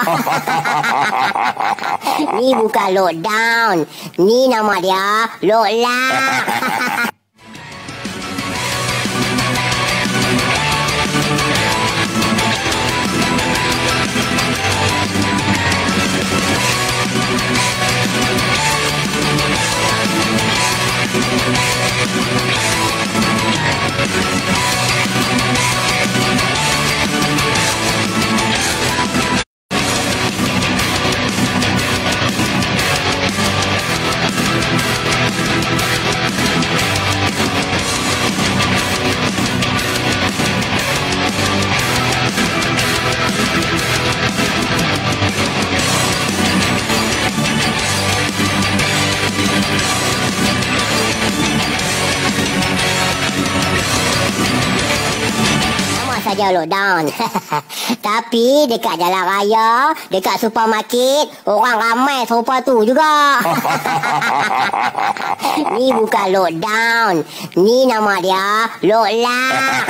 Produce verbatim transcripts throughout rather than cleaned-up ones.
Ni bukan lockdown. Ni nama dia Loqlaq. Saja lockdown. Tapi dekat jalan raya, dekat supermarket, orang ramai serupa tu juga. Ni bukan lockdown. Ni nama dia Loqlaq.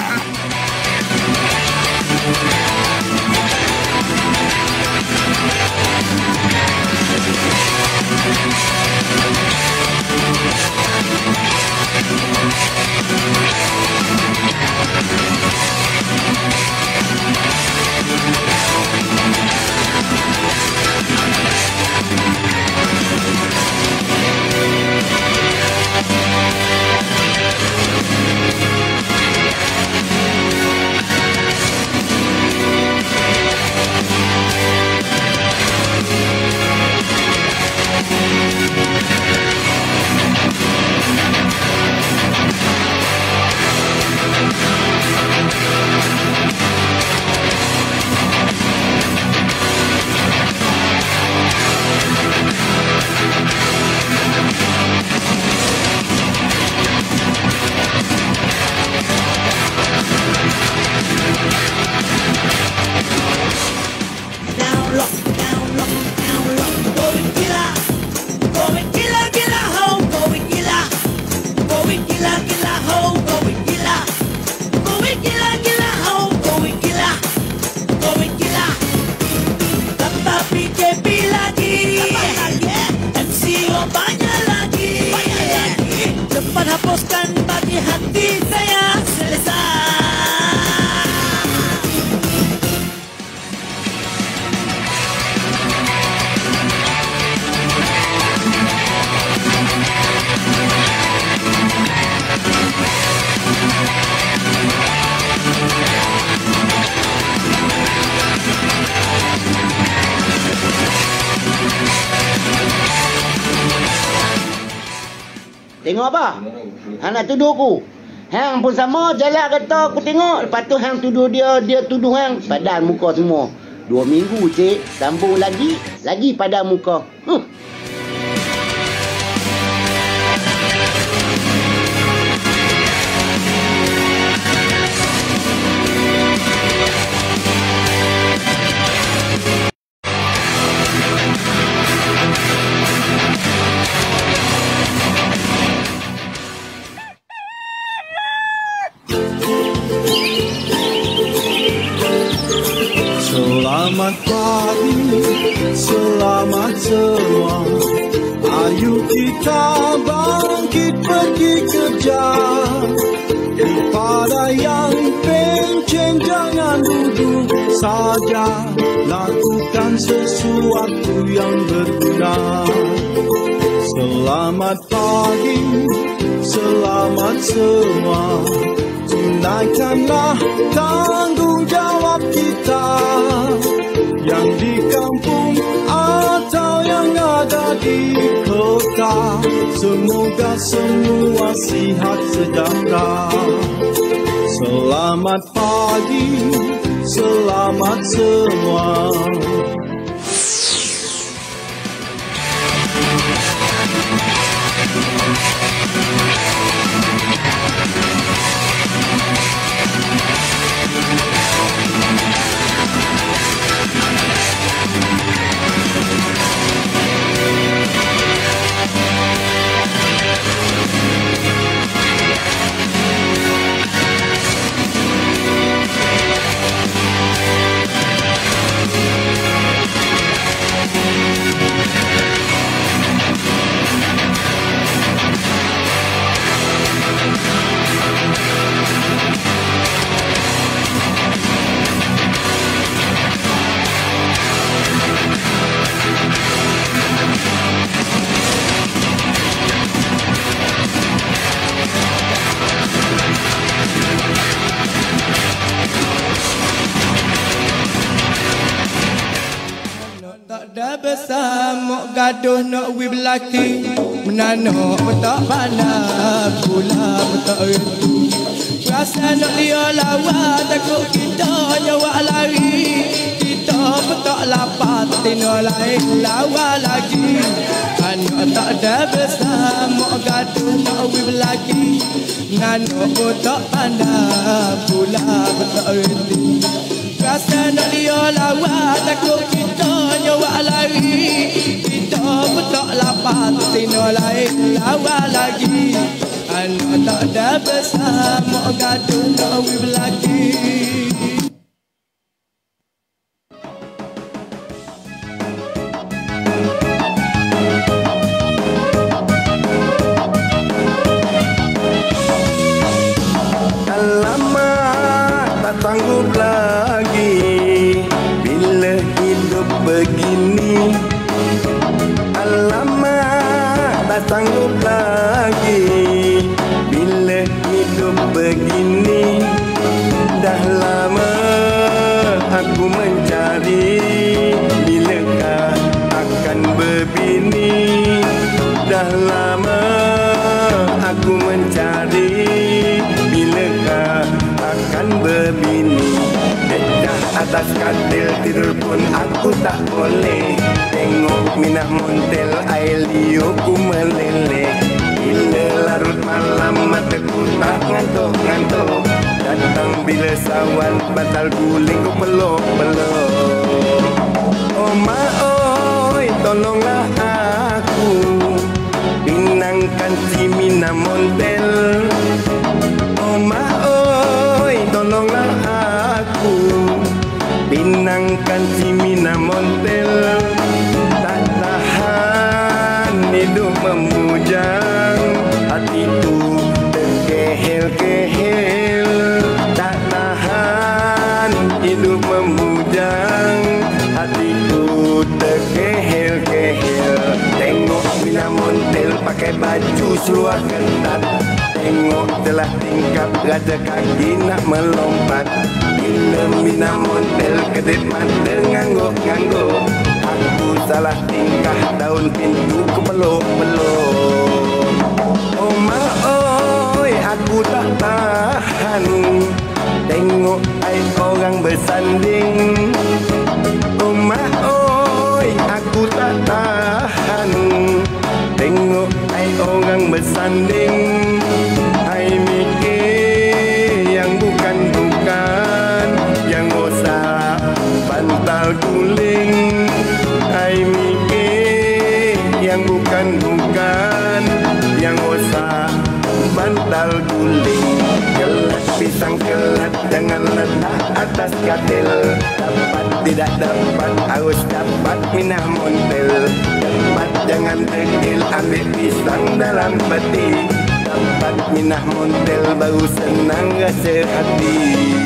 Hapuskan bagi hati saya selesai. Tengok apa? Hang nak tuduh aku. Hang pun sama jalan kata aku tengok. Lepas tu hang tuduh dia, dia tuduh hang. Padan muka semua. Dua minggu cik, sambung lagi, lagi padan muka. Huh. Selamat pagi, selamat semua. Ayo kita bangkit pergi kerja. Kepada yang pencen jangan duduk saja. Lakukan sesuatu yang berguna. Selamat pagi, selamat semua. Tunaikanlah tanggungjawab kita. Yang di kampung atau yang ada di kota, semoga semua sihat sejahtera. Selamat pagi, selamat semua. ada bersama gaduh nak wi belaki menano tak pandai pula tak reti rasa nak dia lawan takut kita nyawa lari kita tak lapar tino lain lawan lagi anak tak ada bersama gaduh nak wi belaki menano tak pandai pula tak reti rasa nak dia lawan takut kita nyawa lari kita pun tak lapar tino lain lawan lagi anak tak ada bersama gaduh nak wi belaki Alamak tak sanggup lagi bila hidup begini. Alamak tak sanggup lagi bila hidup begini. Dah lama aku mencari bilakah akan berbini. Dah lama aku mencari bilakah akan berbini. Dekat atas katil tidur pun aku tak boleh. Tengok minah montel air liu ku meleleh. Bila larut malam mataku tak ngantuk-ngantuk. Datang bila sawan batal guling ku peluk-peluk. Oh ma oi tolonglah aku pinangkan si minah montel. Oh ma oi tolonglah aku pinangkan si minah montel. Tak tahan hidup memujang, hatiku terkehel-kehel. Tak tahan hidup memujang, hatiku terkehel-kehel. Tengok minah montel pakai baju seluar ketat. Tengok telah tingkap raja kaki nak melompat. Bila minah montel kedip mata ngangguk-ngangguk. Aku salah tingkah daun pintu ku peluk-peluk. Oh ma oi aku tak tahan. Tengok air orang bersanding. Oh ma oi aku tak tahan. Tengok air orang bersanding. Hai mikir yang bukan-bukan, yang rosak bantal guling. Hai mikir yang bukan-bukan, yang rosak bantal guling. Kelat pisang kelat jangan letak atas katil. Dapat tidak dapat harus dapat minah montel. Dapat jangan tegil ambil pisang dalam peti. Dapat minah montel baru senang rasa hati.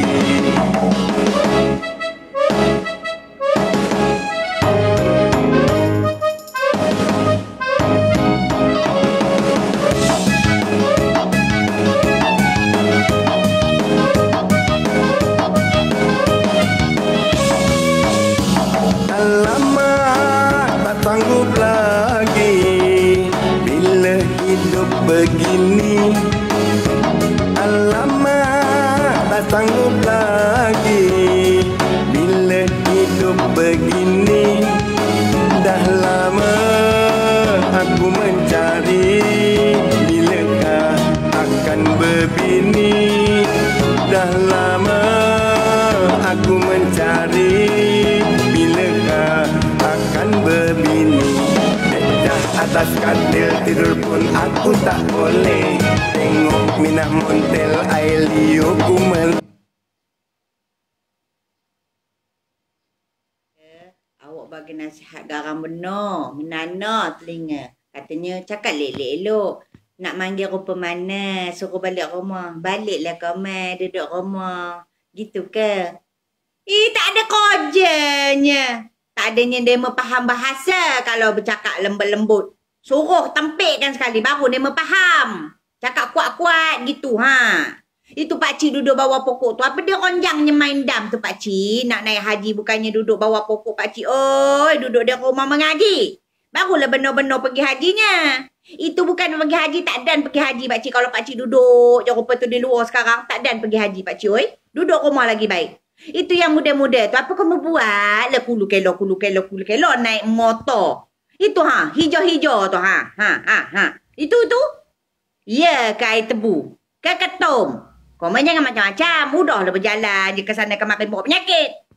Alamak tak sanggup lagi bila hidup begini. Alamak tak sanggup lagi bila hidup begini. Dah lama aku mencari bilakah akan berbini. Dah lama aku mencari bilakah akan berbini. Dekat atas katil tidur pun aku tak boleh. Tengok minah montel air liu ku mel. Awak bagi nasihat garang benar. Menana telinga. Katanya cakap lelek elok. Nak manggil rupa mana, suruh balik rumah. Baliklah kau mai, duduk rumah. Gitu ke? Eh, tak ada kojanya. Tak adanya dia faham bahasa kalau bercakap lembut-lembut. Suruh tempikkan sekali baru dia faham. Cakap kuat-kuat gitu ha. Itu pakcik duduk bawah pokok tu. Apa dia ronjangnya main dam tu pakcik? Nak naik haji bukannya duduk bawah pokok pakcik. Oi, duduk dia rumah mengaji. Barulah benar-benar pergi hajinya. Itu bukan pergi haji, tak dan pergi haji pakcik. Kalau pakcik duduk je rupa tu di luar sekarang, tak dan pergi haji pakcik. Oi, duduk rumah lagi baik. Itu yang muda-muda tu. Apa kamu buat? Lah kulu kelo, kulu kelo, kulu kelo naik motor. Itu ha, hijau-hijau tu ha. Ha, ha, ha. Itu tu. Ya, ke air tebu. Ke ketum. Kau main jangan macam-macam. Mudahlah berjalan je ke sana kemari bawa penyakit.